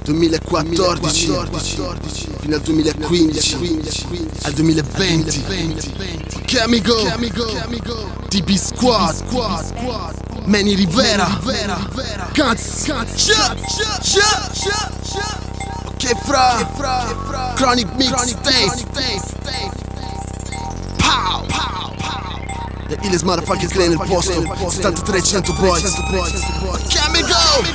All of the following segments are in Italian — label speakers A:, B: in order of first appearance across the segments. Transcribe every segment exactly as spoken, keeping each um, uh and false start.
A: duemilaquattordici fino al duemilaquindici al duemilaventi. Ok amigo, D B Squad, Manny Rivera, Cats, ok fra, Chronic Mixtape, Pow, The illest motherfucking clan nel posto, settantatré cento boys. Ok amigo,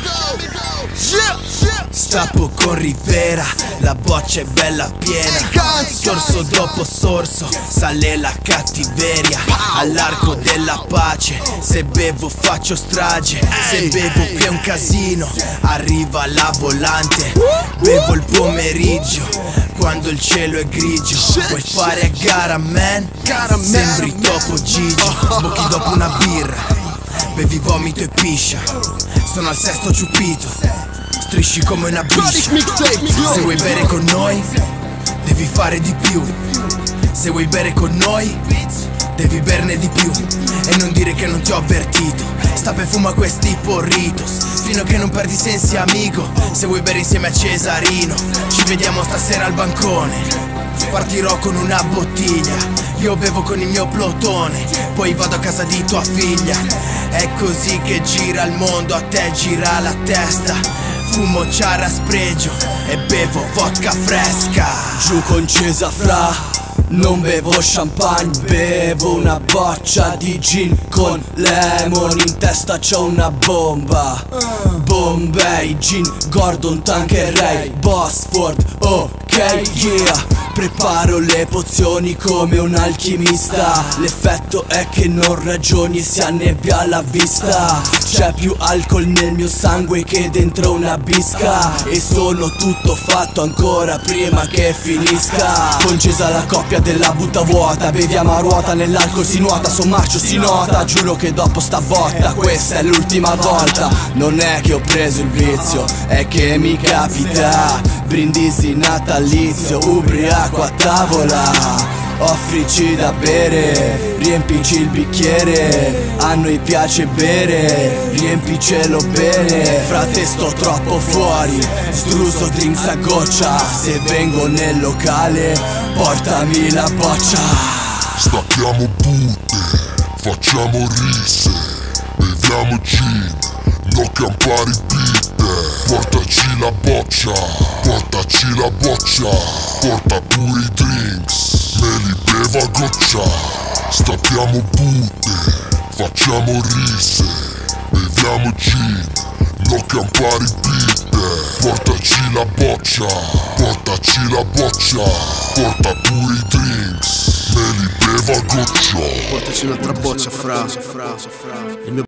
B: Stappo con Rivera, la boccia è bella piena. Sorso dopo sorso, sale la cattiveria. All'arco della pace, se bevo faccio strage. Se bevo che è un casino, arriva la volante. Bevo il pomeriggio, quando il cielo è grigio. Vuoi fare a gara man? Sembri topo Gigio. Sbocchi dopo una birra, bevi vomito e piscia. Sono al sesto ciupito, strisci come una biscia. Se vuoi bere con noi, devi fare di più. Se vuoi bere con noi, devi berne di più. E non dire che non ti ho avvertito. Sta per fuma questi porritos, fino a che non perdi sensi amico. Se vuoi bere insieme a Cesarino, ci vediamo stasera al bancone. Partirò con una bottiglia, io bevo con il mio plotone. Poi vado a casa di tua figlia. È così che gira il mondo, a te gira la testa. Fumo ciara spregio e bevo vodka fresca.
C: Giù con Cesa fra, non bevo champagne, bevo una boccia di gin con lemon. In testa c'ho una bomba, Bombay, gin, Gordon, Tanqueray, Bosford, ok yeah. Preparo le pozioni come un alchimista. L'effetto è che non ragioni e si annebbia la vista. C'è più alcol nel mio sangue che dentro una bisca. E sono tutto fatto ancora prima che finisca. Concesa la coppia della butta vuota, beviamo a ruota, nell'alcol si nuota, sommarcio si nota. Giuro che dopo sta botta, questa è l'ultima volta. Non è che ho preso il vizio, è che mi capita. Brindisi natalizio, ubriaco a tavola. Offrici da bere, riempici il bicchiere. A noi piace bere, riempicelo bene. Frate sto troppo fuori, struso drinks a goccia. Se vengo nel locale, portami la boccia.
D: Stacchiamo butte, facciamo risse, beviamo gin, no campari bitte. Portaci la boccia, portaci la boccia, porta pure i drinks, me li bevo a goccia. Stappiamo butte, facciamo risse, beviamo gin, no campari bitte. Portaci la boccia, portaci la boccia, porta pure i drinks, me li bevo a goccia.
A: Portaci un'altra boccia fra. Il mio